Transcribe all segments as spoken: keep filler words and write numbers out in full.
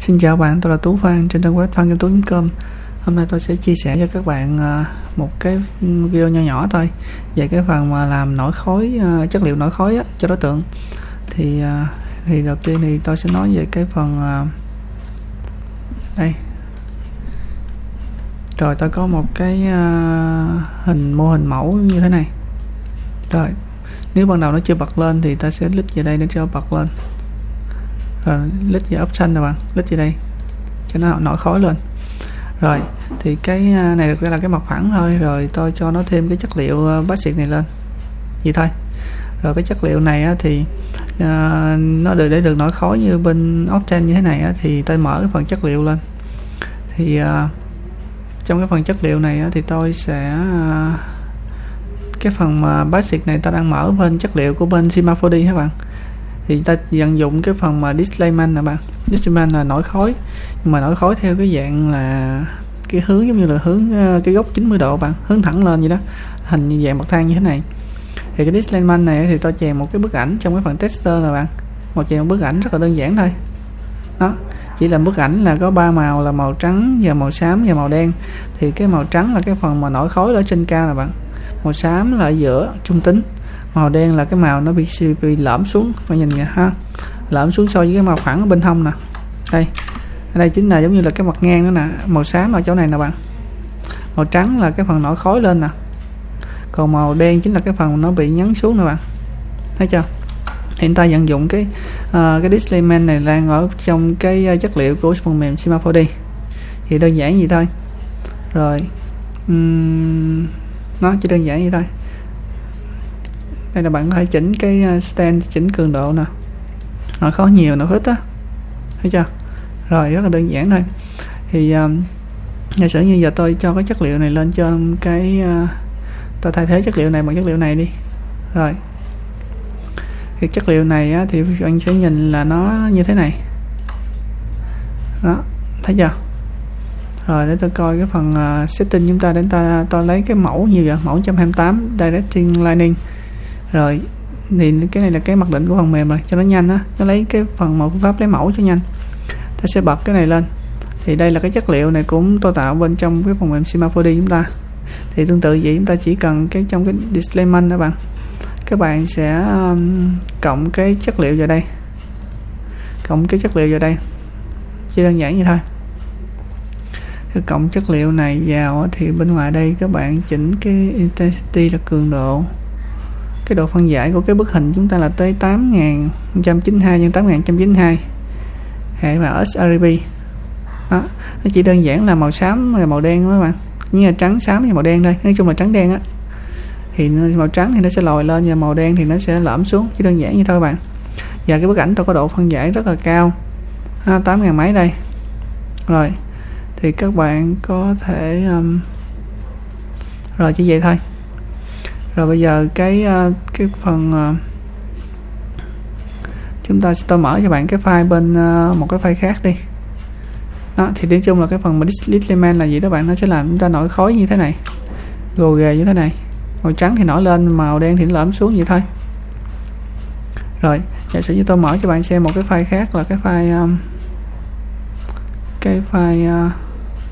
Xin chào bạn, tôi là Tú Phan trên trang web phan kim tú chấm com. Hôm nay tôi sẽ chia sẻ cho các bạn một cái video nho nhỏ thôi về cái phần mà làm nổi khối, chất liệu nổi khối á, cho đối tượng. Thì thì đầu tiên thì tôi sẽ nói về cái phần đây. Rồi tôi có một cái hình mô hình mẫu như thế này. Rồi nếu ban đầu nó chưa bật lên thì ta sẽ click về đây để cho bật lên. Rồi click về option rồi bạn, click về đây cho nó nổi khối lên. Rồi thì cái này được ra là cái mặt phẳng thôi, rồi tôi cho nó thêm cái chất liệu basic này lên vậy thôi. Rồi cái chất liệu này á, thì uh, nó được để được nổi khối như bên Octane như thế này á, thì tôi mở cái phần chất liệu lên. Thì uh, trong cái phần chất liệu này á, thì tôi sẽ uh, cái phần mà basic này ta đang mở bên chất liệu của bên Cinema four D các bạn, thì ta vận dụng cái phần mà Displacement nè bạn. Displacement là nổi khối, nhưng mà nổi khối theo cái dạng là cái hướng giống như là hướng cái góc chín mươi độ bạn, hướng thẳng lên vậy đó, hình như dạng bậc thang như thế này. Thì cái Displacement này thì tôi chèn một cái bức ảnh trong cái phần texture nè bạn, một chèn một bức ảnh rất là đơn giản thôi đó. Chỉ là bức ảnh là có ba màu là màu trắng và màu xám và màu đen. Thì cái màu trắng là cái phần mà nổi khối ở trên cao nè bạn, màu xám là ở giữa trung tính, màu đen là cái màu nó bị bị lõm xuống, bạn nhìn kìa ha, lõm xuống so với cái màu phẳng ở bên hông nè. Đây, ở đây chính là giống như là cái mặt ngang đó nè, màu xám ở chỗ này nè bạn, màu trắng là cái phần nổi khối lên nè, còn màu đen chính là cái phần nó bị nhấn xuống nè bạn, thấy chưa? Hiện ta vận dụng cái uh, cái Displacement này đang ở trong cái uh, chất liệu của phần mềm Cinema four D, thì đơn giản vậy thôi. Rồi uhm, nó chỉ đơn giản vậy thôi. Đây là bạn có thể chỉnh cái stand, chỉnh cường độ nè, nó khó nhiều nó ít á, thấy chưa? Rồi rất là đơn giản thôi. Thì um, giả sử như giờ tôi cho cái chất liệu này lên cho cái uh, tôi thay thế chất liệu này bằng chất liệu này đi. Rồi thì chất liệu này á, thì bạn sẽ nhìn là nó như thế này đó, thấy chưa? Rồi để tôi coi cái phần uh, setting chúng ta, đến ta tôi lấy cái mẫu như vậy, mẫu một hai tám directing lining. Rồi thì cái này là cái mặc định của phần mềm rồi, cho nó nhanh á, nó lấy cái phần một phương pháp lấy mẫu cho nhanh. Ta sẽ bật cái này lên. Thì đây là cái chất liệu này cũng tôi tạo bên trong cái phần mềm Cinema four D chúng ta. Thì tương tự vậy, chúng ta chỉ cần cái trong cái Displacement đó bạn, các bạn sẽ um, cộng cái chất liệu vào đây, cộng cái chất liệu vào đây, chỉ đơn giản như thôi. Cái cộng chất liệu này vào thì bên ngoài đây các bạn chỉnh cái intensity là cường độ, cái độ phân giải của cái bức hình chúng ta là tới tám nghìn một trăm chín mươi hai nhân tám nghìn một trăm chín mươi hai hệ là sRGB đó. Nó chỉ đơn giản là màu xám và màu đen các bạn, như là trắng xám và màu đen thôi, nói chung là trắng đen á. Thì màu trắng thì nó sẽ lòi lên và màu đen thì nó sẽ lõm xuống, chỉ đơn giản như thôi các bạn. Và cái bức ảnh tôi có độ phân giải rất là cao ha, tám nghìn mấy đây. Rồi thì các bạn có thể um, rồi chỉ vậy thôi. Rồi bây giờ cái uh, cái phần uh, chúng ta sẽ tôi mở cho bạn cái file bên uh, một cái file khác đi đó. Thì nói chung là cái phần mà Displacement là gì đó bạn, nó sẽ làm chúng ta nổi khối như thế này, gồ ghề như thế này, màu trắng thì nổi lên, màu đen thì nó lõm xuống vậy thôi. Rồi giả sử như tôi mở cho bạn xem một cái file khác là cái file um, cái file uh,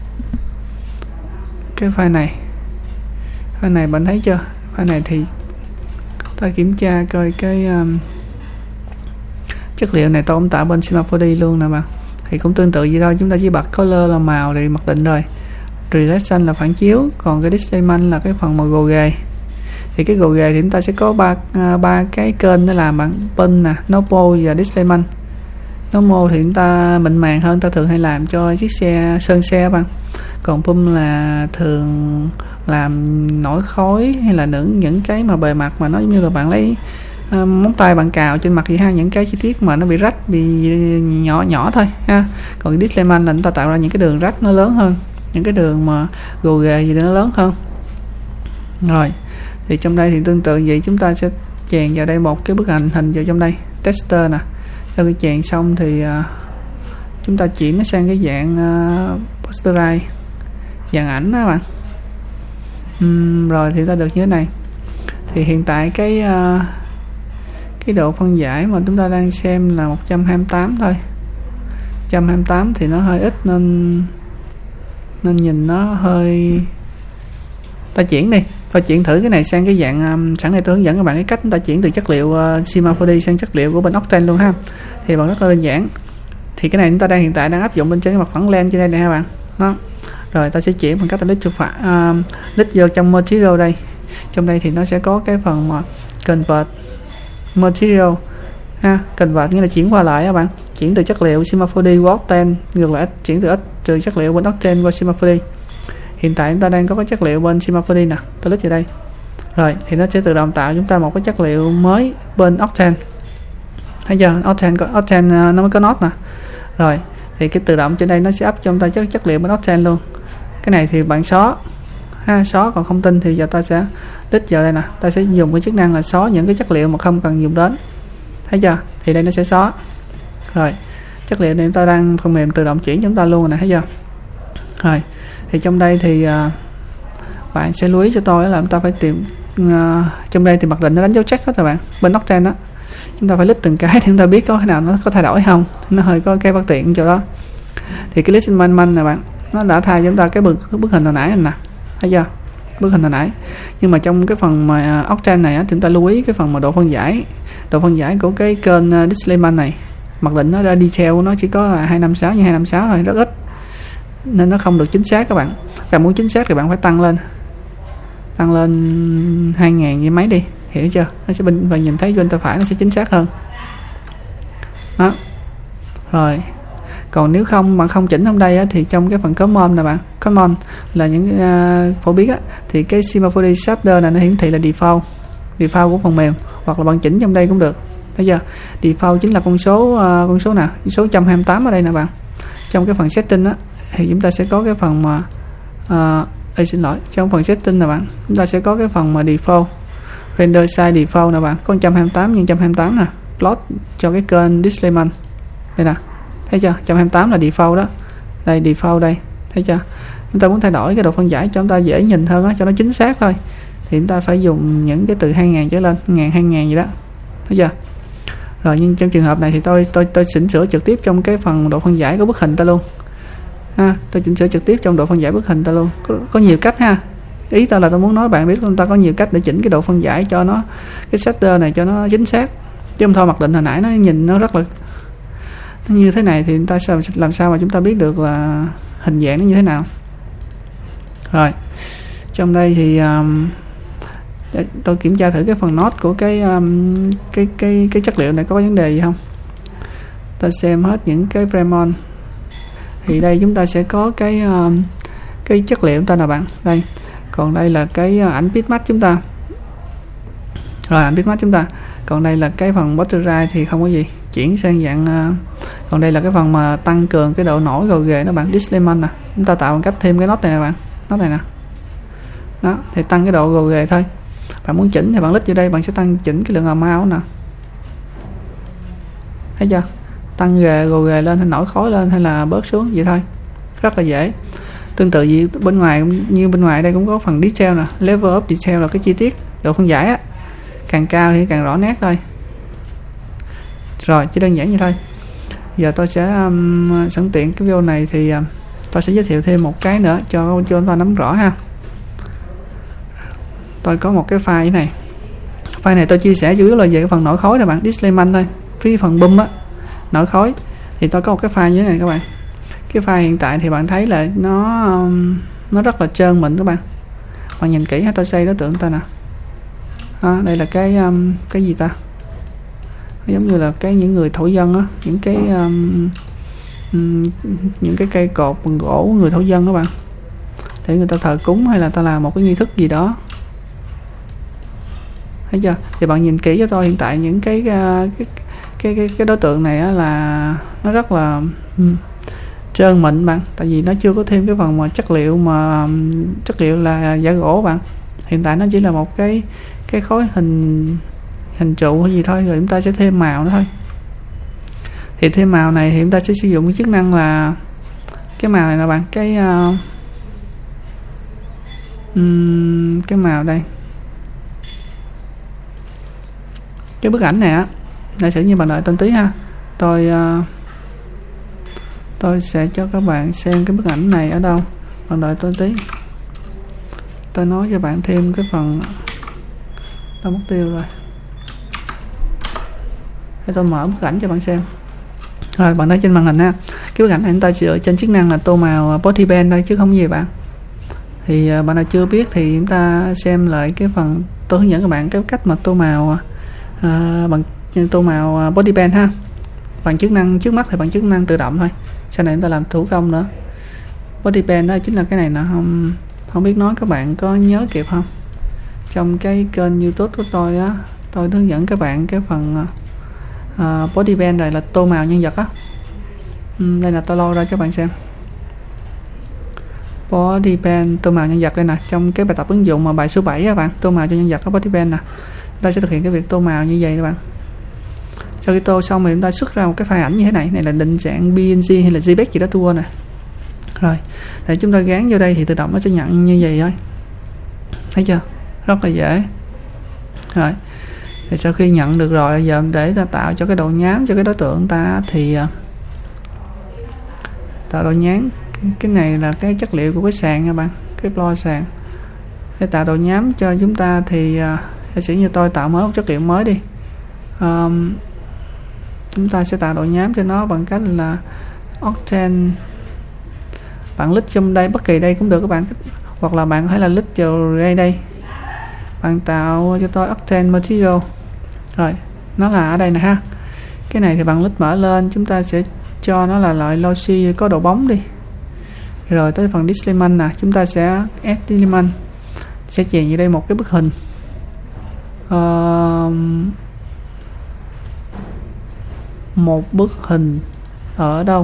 cái file này file này bạn thấy chưa? File này thì ta kiểm tra coi cái um, chất liệu này tôi cũng tạo bên Cinema four D luôn nè bạn. Thì cũng tương tự gì thôi, chúng ta chỉ bật color là màu thì mặc định rồi, reflection là phản chiếu, còn cái Displacement là cái phần màu gồ ghề. Thì cái gồ ghề thì chúng ta sẽ có ba uh, ba cái kênh để làm bạn, pin nè, normal và Displacement. Normal thì chúng ta mịn màng hơn, ta thường hay làm cho chiếc xe sơn xe bạn, còn pum là thường làm nổi khối hay là những những cái mà bề mặt mà nó giống như là bạn lấy uh, móng tay bạn cào trên mặt gì ha, những cái chi tiết mà nó bị rách, bị nhỏ nhỏ thôi ha. Còn cái Displacement là chúng ta tạo ra những cái đường rách nó lớn hơn, những cái đường mà gồ ghề gì đó nó lớn hơn. Rồi thì trong đây thì tương tự vậy, chúng ta sẽ chèn vào đây một cái bức ảnh hình vào trong đây, texture nè. Sau khi chèn xong thì uh, chúng ta chuyển nó sang cái dạng uh, posterize, dạng ảnh đó bạn. uhm, rồi thì ta được như thế này. Thì hiện tại cái uh, cái độ phân giải mà chúng ta đang xem là một trăm hai mươi tám thôi, một trăm hai mươi tám thì nó hơi ít nên nên nhìn nó hơi. Ta chuyển đi, ta chuyển thử cái này sang cái dạng um, sẵn này tôi hướng dẫn các bạn cái cách ta chuyển từ chất liệu uh, Cinema four D sang chất liệu của bên Octane luôn ha. Thì bằng rất là đơn giản. Thì cái này chúng ta đang hiện tại đang áp dụng bên trên cái mặt phẳng len trên đây nè ha bạn. Đó. Rồi ta sẽ chuyển bằng cách ta lít cho phải uh, lít vô trong material đây. Trong đây thì nó sẽ có cái phần mà convert material ha, convert nghĩa là chuyển qua lại các bạn, chuyển từ chất liệu Cinema four D qua Octane, ngược lại chuyển từ từ chất liệu bên Octane qua Cinema four D. Hiện tại chúng ta đang có cái chất liệu bên Cinema four D nè, tôi lít vào đây. Rồi thì nó sẽ tự động tạo chúng ta một cái chất liệu mới bên Octane. Thấy chưa? Octane có Octane nó mới có node nè. Rồi thì cái tự động trên đây nó sẽ up cho chúng ta chất chất liệu bên Octane luôn. Cái này thì bạn xóa ha, xóa, còn không tin thì giờ ta sẽ lít vào đây nè, ta sẽ dùng cái chức năng là xóa những cái chất liệu mà không cần dùng đến. Thấy chưa? Thì đây nó sẽ xóa. Rồi chất liệu này chúng ta đang phần mềm tự động chuyển chúng ta luôn rồi nè, thấy chưa? Rồi thì trong đây thì uh, bạn sẽ lưu ý cho tôi là chúng ta phải tìm uh, trong đây thì mặc định nó đánh dấu check hết rồi bạn. Bên Octane đó chúng ta phải list từng cái để chúng ta biết có cái nào nó có thay đổi không, nó hơi có cái bất tiện chỗ đó. Thì cái list man man này bạn, nó đã thay cho chúng ta cái bức, bức hình hồi nãy nè, thấy chưa? Bức hình hồi nãy. Nhưng mà trong cái phần mà Octane này á, thì chúng ta lưu ý cái phần mà độ phân giải độ phân giải của cái kênh uh, DisplayMan này, mặc định nó ra detail của nó chỉ có là hai năm sáu như hai năm sáu thôi, rất ít nên nó không được chính xác các bạn. Bạn muốn chính xác thì bạn phải tăng lên tăng lên hai ngàn như mấy đi, hiểu chưa? Nó sẽ bên bạn nhìn thấy bên tay phải nó sẽ chính xác hơn đó. Rồi còn nếu không bạn không chỉnh trong đây á, thì trong cái phần common nè bạn, common là những uh, phổ biến á, thì cái Cinema four D shader này nó hiển thị là default default của phần mềm, hoặc là bạn chỉnh trong đây cũng được. Thấy chưa? Default chính là con số uh, con số nào? Con số một trăm hai mươi tám ở đây nè bạn. Trong cái phần setting á thì chúng ta sẽ có cái phần mà uh, ê, xin lỗi, trong phần setting nè bạn, chúng ta sẽ có cái phần mà default render size default nè bạn, có một trăm hai mươi tám nhân một trăm hai mươi tám nè, plot cho cái kênh DisplayMan đây nè, thấy chưa? một trăm hai mươi tám là default đó, đây default đây, thấy chưa? Chúng ta muốn thay đổi cái độ phân giải cho chúng ta dễ nhìn hơn á, cho nó chính xác thôi, thì chúng ta phải dùng những cái từ hai ngàn trở lên, ngàn hai ngàn gì đó, thấy chưa? Rồi nhưng trong trường hợp này thì tôi tôi tôi chỉnh sửa trực tiếp trong cái phần độ phân giải của bức hình ta luôn ha, tôi chỉnh sửa trực tiếp trong độ phân giải bức hình ta luôn. Có, có nhiều cách ha, ý tôi là tôi muốn nói bạn biết chúng ta có nhiều cách để chỉnh cái độ phân giải cho nó, cái shader này cho nó chính xác, chứ không thôi mặc định hồi nãy nó nhìn nó rất là nó như thế này thì chúng ta sao làm sao mà chúng ta biết được là hình dạng nó như thế nào. Rồi trong đây thì um, để tôi kiểm tra thử cái phần node của cái um, cái cái cái chất liệu này có vấn đề gì không. Ta xem hết những cái Fremon thì đây chúng ta sẽ có cái um, cái chất liệu chúng ta là bạn đây, còn đây là cái uh, ảnh bitmap chúng ta, rồi ảnh bitmap chúng ta, còn đây là cái phần Butterfly thì không có gì, chuyển sang dạng uh, còn đây là cái phần mà tăng cường cái độ nổi gồ ghề đó bạn, DisplayMan nè, chúng ta tạo bằng cách thêm cái nốt này nè bạn, nốt này nè, đó thì tăng cái độ gồ ghề thôi. Bạn muốn chỉnh thì bạn lít vô đây, bạn sẽ tăng chỉnh cái lượng amount nè, thấy chưa? Tăng ghề gồ ghề lên hay nổi khối lên hay là bớt xuống vậy thôi, rất là dễ. Tương tự gì bên ngoài như bên ngoài đây cũng có phần detail nè, level up detail là cái chi tiết độ phân giải á, càng cao thì càng rõ nét thôi. Rồi chỉ đơn giản như thôi. Giờ tôi sẽ um, sẵn tiện cái video này thì um, tôi sẽ giới thiệu thêm một cái nữa cho cho chúng ta nắm rõ ha. Tôi có một cái file này, file này tôi chia sẻ chủ yếu là về cái phần nổi khối nè bạn, DisplayMan thôi, phía phần bum á, nổi khối thì tôi có một cái file như thế này các bạn. Cái file hiện tại thì bạn thấy là nó um, nó rất là trơn mịn các bạn. Bạn nhìn kỹ tôi xây đối tượng ta nè, à, đây là cái um, cái gì ta, giống như là cái những người thổ dân á, những cái um, um, những cái cây cột bằng gỗ của người thổ dân các bạn, để người ta thờ cúng hay là ta làm một cái nghi thức gì đó, thấy chưa? Thì bạn nhìn kỹ cho tôi, hiện tại những cái cái cái cái, cái đối tượng này á là nó rất là um, trơn mịn bạn, tại vì nó chưa có thêm cái phần mà chất liệu mà chất liệu là giả gỗ bạn. Hiện tại nó chỉ là một cái cái khối hình hình trụ hay gì thôi, rồi chúng ta sẽ thêm màu nữa thôi. Thì thêm màu này thì chúng ta sẽ sử dụng cái chức năng là cái màu này nè bạn, cái uh, um, cái màu đây, cái bức ảnh này á, giả sử như bạn đợi tên tí ha, tôi uh, tôi sẽ cho các bạn xem cái bức ảnh này ở đâu. Bạn đợi tôi tí, tôi nói cho bạn thêm cái phần đâu mất tiêu rồi. Để tôi mở bức ảnh cho bạn xem. Rồi bạn thấy trên màn hình ha, cái bức ảnh này chúng ta dựa trên chức năng là tô màu body pen thôi chứ không gì bạn. Thì bạn nào chưa biết thì chúng ta xem lại cái phần tôi hướng dẫn các bạn cái cách mà tô màu à, bằng tô màu body pen ha. Bằng chức năng trước mắt thì bằng chức năng tự động thôi, sau này chúng ta làm thủ công nữa. Body pen đó chính là cái này nè, không không biết nói các bạn có nhớ kịp không. Trong cái kênh YouTube của tôi á, tôi hướng dẫn các bạn cái phần uh, body pen này là tô màu nhân vật á. uhm, đây là tôi lôi ra cho các bạn xem. Body pen tô màu nhân vật đây nè, trong cái bài tập ứng dụng mà bài số bảy á bạn, tô màu cho nhân vật có body pen nè. Ta sẽ thực hiện cái việc tô màu như vậy các bạn. Sau khi tô xong thì chúng ta xuất ra một cái file ảnh như thế này, này là định dạng pê en giê hay là JPEG gì đó tua nè. Rồi, để chúng ta gán vô đây thì tự động nó sẽ nhận như vậy thôi. Thấy chưa? Rất là dễ. Rồi, thì sau khi nhận được rồi, giờ để ta tạo cho cái độ nhám cho cái đối tượng ta thì tạo độ nhám. Cái này là cái chất liệu của cái sàn nha bạn, cái floor sàn. Để tạo độ nhám cho chúng ta thì giả sử như tôi tạo mới một chất liệu mới đi. Um, chúng ta sẽ tạo độ nhám cho nó bằng cách là Octane. Bạn lít trong đây, bất kỳ đây cũng được các bạn, hoặc là bạn có thể là lít vào đây đây bạn tạo cho tôi Octane Material. Rồi nó là ở đây nè ha. Cái này thì bạn lít mở lên, chúng ta sẽ cho nó là loại lossy có độ bóng đi. Rồi tới phần Displacement nè, chúng ta sẽ add element, sẽ chèn vào đây một cái bức hình. Uh, một bức hình ở đâu?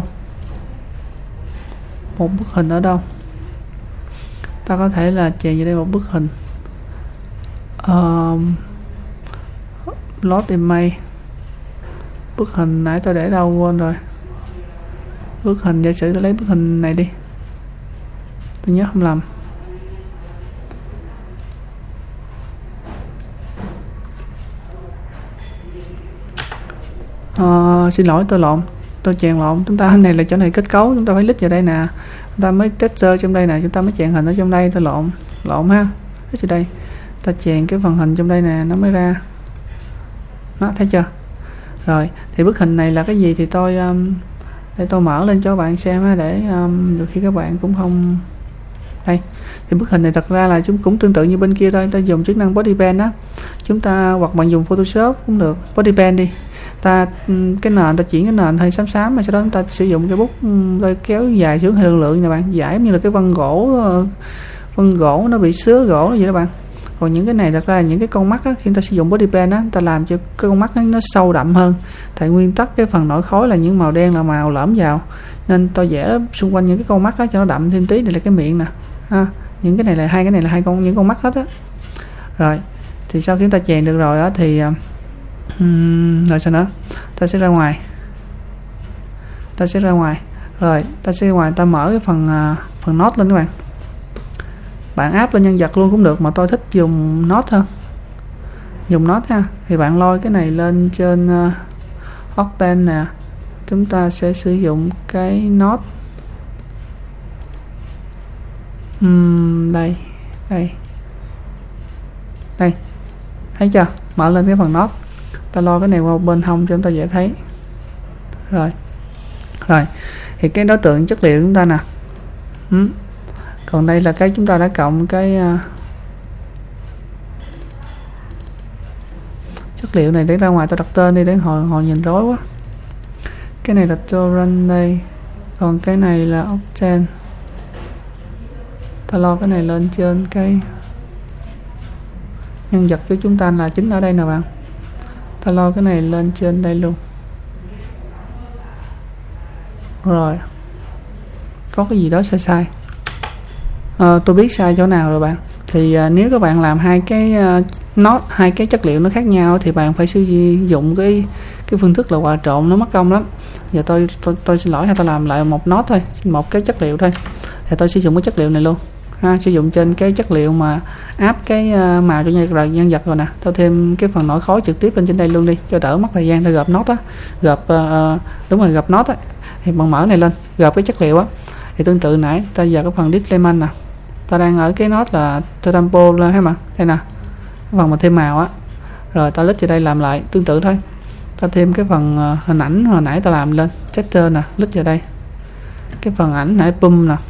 Một bức hình ở đâu? Ta có thể là chèn vào đây một bức hình. Uh, load image. Bức hình nãy tôi để đâu quên rồi. Bức hình, giả sử tôi lấy bức hình này đi, tôi nhớ không lầm. Uh, xin lỗi tôi lộn, tôi chèn lộn. Chúng ta này là chỗ này kết cấu, chúng ta phải lít vào đây nè, chúng ta mới texture trong đây nè, chúng ta mới chèn hình ở trong đây. Tôi lộn lộn ha, lít vào đây, ta chèn cái phần hình trong đây nè, nó mới ra. Nó thấy chưa? Rồi thì bức hình này là cái gì thì tôi um, để tôi mở lên cho các bạn xem ha, để um, được khi các bạn cũng không. Đây thì bức hình này thật ra là chúng cũng tương tự như bên kia thôi. Ta dùng chức năng body pen đó, chúng ta hoặc bạn dùng Photoshop cũng được. Body pen đi, ta cái nền ta chuyển cái nền hơi xám xám, mà sau đó chúng ta sử dụng cái bút tôi kéo dài xuống hơi lượng lượng nè bạn, giải như là cái vân gỗ, vân gỗ nó bị xứa gỗ vậy đó bạn. Còn những cái này thật ra là những cái con mắt á, khi chúng ta sử dụng body pen á, ta làm cho cái con mắt nó, nó sâu đậm hơn. Tại nguyên tắc cái phần nổi khối là những màu đen là màu lõm vào, nên tôi vẽ xung quanh những cái con mắt đó cho nó đậm thêm tí. Đây là cái miệng nè ha. Những cái này là hai cái này là hai con những con mắt hết á. Rồi thì sau khi chúng ta chèn được rồi á thì um, rồi sao nữa, ta sẽ ra ngoài ta sẽ ra ngoài rồi ta sẽ ra ngoài ta mở cái phần uh, phần nốt lên các bạn. Bạn áp lên nhân vật luôn cũng được, mà tôi thích dùng nốt hơn, dùng nốt ha. Thì bạn lôi cái này lên trên uh, Octane nè, chúng ta sẽ sử dụng cái nốt uhm, đây đây đây, thấy chưa? Mở lên cái phần nốt, ta lôi cái này qua bên hông cho chúng ta dễ thấy. Rồi rồi thì cái đối tượng chất liệu chúng ta nè. uhm. Còn đây là cái chúng ta đã cộng cái uh, chất liệu này để ra ngoài. Tôi đặt tên đi để hồi hồi nhìn rối quá. Cái này là Torrent đây, còn cái này là Octane. Ta lo cái này lên trên cái nhân vật của chúng ta là chính ở đây nè bạn. Ta lo cái này lên trên đây luôn. Rồi có cái gì đó sai sai. À, tôi biết sai chỗ nào rồi bạn. Thì à, nếu các bạn làm hai cái uh, nốt, hai cái chất liệu nó khác nhau thì bạn phải sử dụng cái cái phương thức là hòa trộn, nó mất công lắm. Giờ tôi tôi, tôi xin lỗi, hay tôi làm lại một nốt thôi, một cái chất liệu thôi. Thì tôi sử dụng cái chất liệu này luôn ha, sử dụng trên cái chất liệu mà áp cái uh, màu cho nhân vật, nhân vật rồi nè. Tôi thêm cái phần nổi khối trực tiếp lên trên đây luôn đi cho đỡ mất thời gian. Tôi gộp nốt á, gộp uh, đúng rồi, gộp nốt á. thì bạn mở này lên gộp cái chất liệu á, thì tương tự nãy ta giờ cái phần displacement nè, ta đang ở cái nốt là tempo lên ha mà đây nè, cái phần mà thêm màu á, rồi ta lít vào đây làm lại tương tự thôi, ta thêm cái phần uh, hình ảnh hồi nãy ta làm lên texture nè, lít vào đây cái phần ảnh nãy pum nè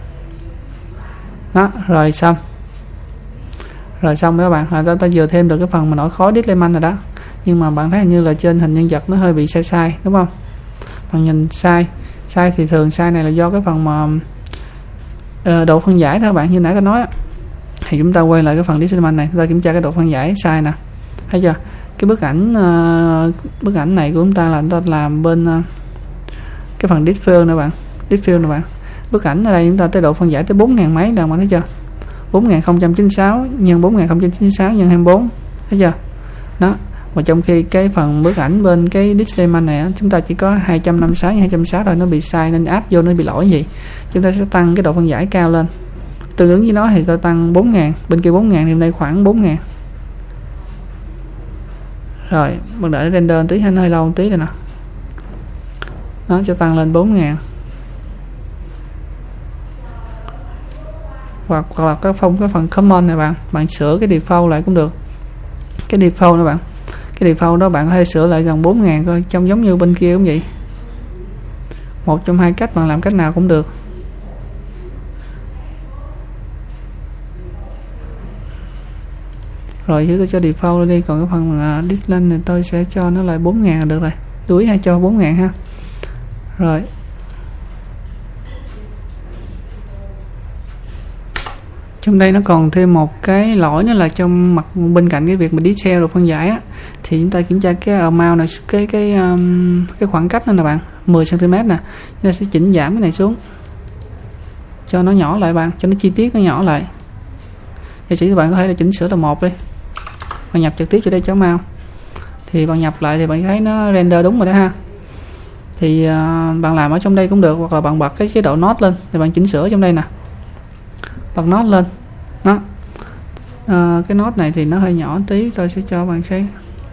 đó, rồi xong rồi xong các bạn, là ta, ta vừa thêm được cái phần mà nổi khói displacement rồi đó. Nhưng mà bạn thấy hình như là trên hình nhân vật nó hơi bị sai sai đúng không, bạn nhìn sai sai thì thường sai này là do cái phần mà uh, độ phân giải thôi các bạn, như nãy ta nói á. Thì chúng ta quay lại cái phần displacement này, chúng ta kiểm tra cái độ phân giải sai nè, thấy chưa, cái bức ảnh uh, bức ảnh này của chúng ta là chúng ta làm bên uh, cái phần difffill nè bạn, difffill nè bạn, bức ảnh ở đây chúng ta tới độ phân giải tới bốn ngàn mấy lần, bạn thấy chưa, bốn nghìn không trăm chín mươi sáu nhân bốn nghìn không trăm chín mươi sáu nhân hai mươi bốn, thấy chưa đó. Mà trong khi cái phần bức ảnh bên cái displacement này á, chúng ta chỉ có hai trăm năm mươi sáu nhân hai trăm sáu thôi, nó bị sai nên áp vô nó bị lỗi gì, chúng ta sẽ tăng cái độ phân giải cao lên, tương ứng với nó thì tôi tăng bốn ngàn, bên kia bốn ngàn thì bên đây khoảng bốn ngàn. Rồi bạn đợi nó render tí, nó hơi lâu một tí rồi nè, nó cho tăng lên bốn ngàn. Hoặc, hoặc là cái phong cái phần common này bạn, bạn sửa cái default lại cũng được, cái default đó bạn, cái default đó bạn có thể sửa lại gần bốn ngàn coi, trông giống như bên kia cũng vậy. Một trong hai cách, bạn làm cách nào cũng được. Rồi chứ tôi cho default đi, còn cái phần uh, display này tôi sẽ cho nó lại bốn ngàn là được rồi, lưu ý hay cho bốn ngàn ha. Rồi trong đây nó còn thêm một cái lỗi nữa là trong mặt bên cạnh cái việc mà detail rồi phân giải á, thì chúng ta kiểm tra cái amount này, cái cái um, cái khoảng cách đó nè bạn, mười xăng ti mét nè, chúng ta sẽ chỉnh giảm cái này xuống cho nó nhỏ lại bạn, cho nó chi tiết nó nhỏ lại. Thì chỉ các bạn có thể là chỉnh sửa là một đi, bạn nhập trực tiếp cho đây cho mau, thì bạn nhập lại thì bạn thấy nó render đúng rồi đó ha. Thì uh, bạn làm ở trong đây cũng được, hoặc là bạn bật cái chế độ node lên thì bạn chỉnh sửa trong đây nè, bật nốt lên đó. À, cái nốt này thì nó hơi nhỏ tí, tôi sẽ cho bạn xem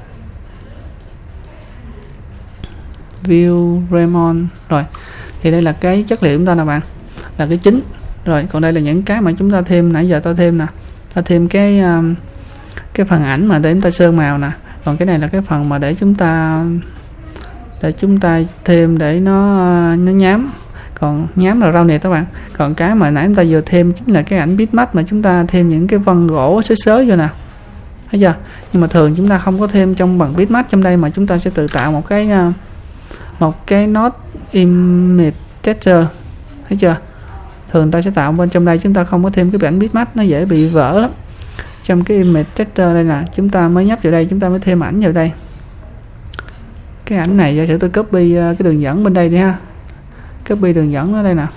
view Raymond. Rồi thì đây là cái chất liệu chúng ta nè bạn, là cái chính. Rồi còn đây là những cái mà chúng ta thêm, nãy giờ tôi thêm nè, ta thêm cái um, cái phần ảnh mà để chúng ta sơn màu nè, còn cái này là cái phần mà để chúng ta để chúng ta thêm để nó nó nhám, còn nhám là rau nè các bạn. Còn cái mà nãy chúng ta vừa thêm chính là cái ảnh bitmap mà chúng ta thêm những cái vân gỗ xới xới vô nè, thấy chưa. Nhưng mà thường chúng ta không có thêm trong bằng bitmap trong đây, mà chúng ta sẽ tự tạo một cái một cái node image texture, thấy chưa. Thường ta sẽ tạo bên trong đây, chúng ta không có thêm cái ảnh bitmap, nó dễ bị vỡ lắm. Trong cái image texture đây nè, chúng ta mới nhấp vào đây, chúng ta mới thêm ảnh vào đây. Cái ảnh này giả sử tôi copy cái đường dẫn bên đây đi ha, copy đường dẫn ở đây nè,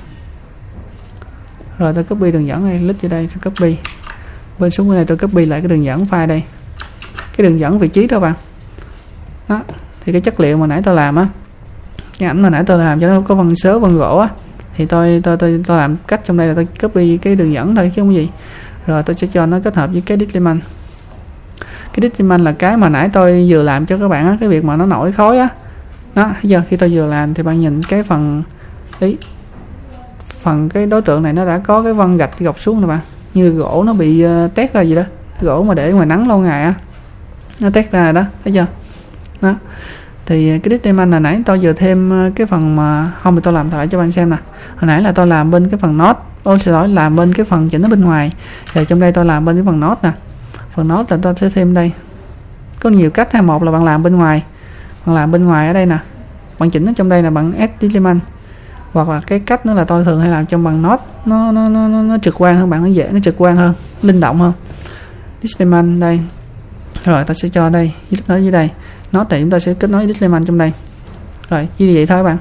rồi tôi copy đường dẫn này, click vào đây tôi copy bên xuống bên này, tôi copy lại cái đường dẫn file đây, cái đường dẫn vị trí đó bạn đó. Thì cái chất liệu mà nãy tôi làm á, cái ảnh mà nãy tôi làm cho nó có vân sớ vân gỗ á, thì tôi tôi tôi tôi làm cách trong đây là tôi copy cái đường dẫn thôi chứ không có gì. Rồi tôi sẽ cho nó kết hợp với cái displacement. Cái displacement là cái mà nãy tôi vừa làm cho các bạn á, cái việc mà nó nổi khói á đó. Giờ khi tôi vừa làm thì bạn nhìn cái phần ý, phần cái đối tượng này nó đã có cái vân gạch gọc xuống nè bạn, như gỗ nó bị uh, tét ra gì đó, gỗ mà để ngoài nắng lâu ngày á, nó tét ra đó, thấy chưa đó. Thì cái displacement là nãy tôi vừa thêm cái phần mà không, thì tôi làm lại cho bạn xem nè. Hồi nãy là tôi làm bên cái phần node, ôi xin lỗi, làm bên cái phần chỉnh ở bên ngoài, rồi trong đây tôi làm bên cái phần node nè. Phần node là tôi sẽ thêm đây, có nhiều cách ha. Một là bạn làm bên ngoài, bạn làm bên ngoài ở đây nè, bạn chỉnh ở trong đây là bạn add displacement, hoặc là cái cách nữa là tôi thường hay làm trong bằng node, nó nó nó nó, nó trực quan hơn bạn, nó dễ, nó trực quan hơn, linh động hơn. Displacement đây, rồi ta sẽ cho đây kết nối với đây, node thì chúng ta sẽ kết nối displacement trong đây, rồi như vậy thôi các bạn.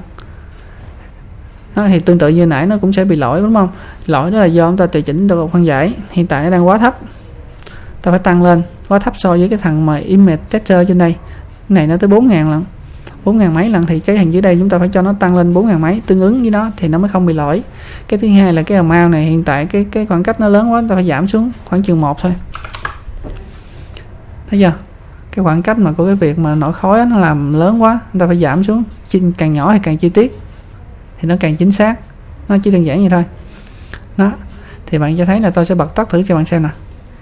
Nó thì tương tự như nãy nó cũng sẽ bị lỗi đúng không? Lỗi đó là do chúng ta tùy chỉnh độ phân giải, hiện tại nó đang quá thấp, ta phải tăng lên, quá thấp so với cái thằng mà image texture trên đây. Cái này nó tới bốn ngàn lần, bốn ngàn mấy lần, thì cái hàng dưới đây chúng ta phải cho nó tăng lên bốn ngàn mấy tương ứng với nó thì nó mới không bị lỗi. Cái thứ hai là cái amount này, hiện tại cái cái khoảng cách nó lớn quá, chúng ta phải giảm xuống khoảng chừng một thôi, thấy chưa. Cái khoảng cách mà của cái việc mà nổi khói đó, nó làm lớn quá, chúng ta phải giảm xuống, càng nhỏ thì càng chi tiết thì nó càng chính xác. Nó chỉ đơn giản như thôi. Đó, thì bạn sẽ thấy là tôi sẽ bật tắt thử cho bạn xem nè.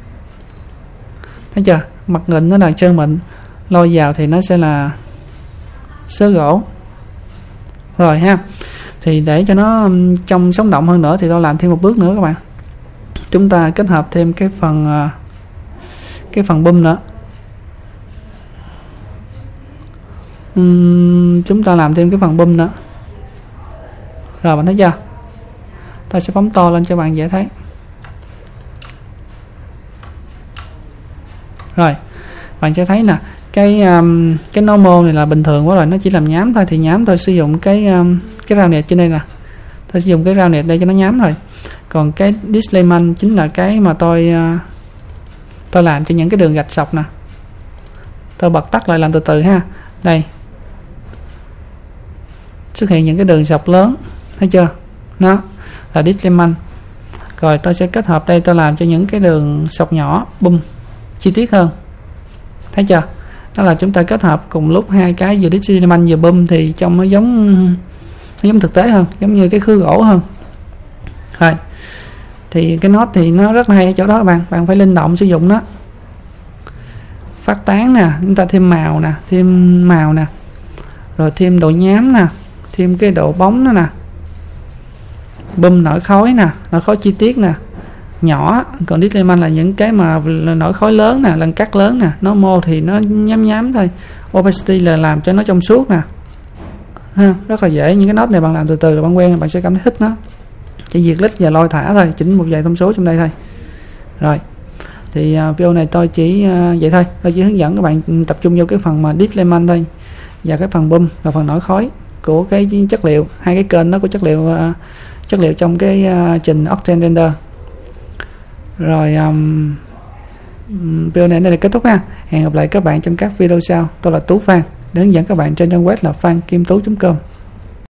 Thấy chưa? Mặt hình nó là trơn mịn, lôi vào thì nó sẽ là sớ gỗ. Rồi ha. Thì để cho nó trong sống động hơn nữa thì tôi làm thêm một bước nữa các bạn. Chúng ta kết hợp thêm cái phần cái phần bum nữa. Uhm, chúng ta làm thêm cái phần bum nữa. Rồi bạn thấy chưa? Tôi sẽ phóng to lên cho bạn dễ thấy. Rồi bạn sẽ thấy nè, cái um, cái normal này là bình thường quá rồi, nó chỉ làm nhám thôi. Thì nhám tôi sử dụng cái um, cái rau nẹt trên đây nè, tôi sử dụng cái rau nẹt đây cho nó nhám thôi. Còn cái displacement chính là cái mà tôi uh, tôi làm cho những cái đường gạch sọc nè. Tôi bật tắt lại làm từ từ ha. Đây xuất hiện những cái đường sọc lớn, thấy chưa? Nó là displacement. Rồi tôi sẽ kết hợp đây, tôi làm cho những cái đường sọc nhỏ bum chi tiết hơn, thấy chưa? Đó là chúng ta kết hợp cùng lúc hai cái vừa displacement vừa bum thì trông nó giống nó giống thực tế hơn, giống như cái khứ gỗ hơn. Rồi thì cái nốt thì nó rất là hay ở chỗ đó các bạn. Bạn phải linh động sử dụng nó. Phát tán nè, chúng ta thêm màu nè, thêm màu nè, rồi thêm độ nhám nè, thêm cái độ bóng nữa nè, bum nổi khói nè, nổi khói chi tiết nè, nhỏ. Còn displacement là những cái mà nổi khói lớn nè, lần cắt lớn nè. Normal thì nó nhám nhám thôi. Opacity là làm cho nó trong suốt nè ha, rất là dễ. Những cái nốt này bạn làm từ từ rồi bạn quen, bạn sẽ cảm thấy thích nó. Chỉ việc lít và lôi thả thôi, chỉnh một vài thông số trong đây thôi. Rồi thì uh, video này tôi chỉ uh, vậy thôi. Tôi chỉ hướng dẫn các bạn tập trung vô cái phần mà displacement thôi, và cái phần bum và phần nổi khói của cái chất liệu, hai cái kênh đó của chất liệu uh, chất liệu trong cái uh, trình Octane Render. Rồi um, video này đây là kết thúc ha. Hẹn gặp lại các bạn trong các video sau. Tôi là Tú Phan, để hướng dẫn các bạn trên trang web là phan kim tú chấm com.